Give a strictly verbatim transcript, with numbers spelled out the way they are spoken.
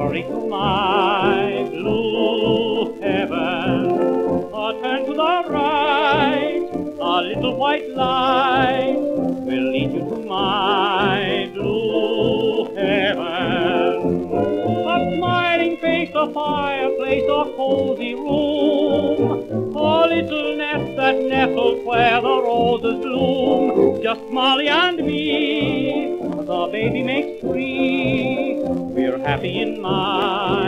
hurry to my blue heaven. Uh, turn to the right, a little white light will lead you to my blue heaven. A smiling face, a fireplace, a cozy room, a little nest that nestles where the roses bloom. Just Molly and me, the baby makes three. We're happy in my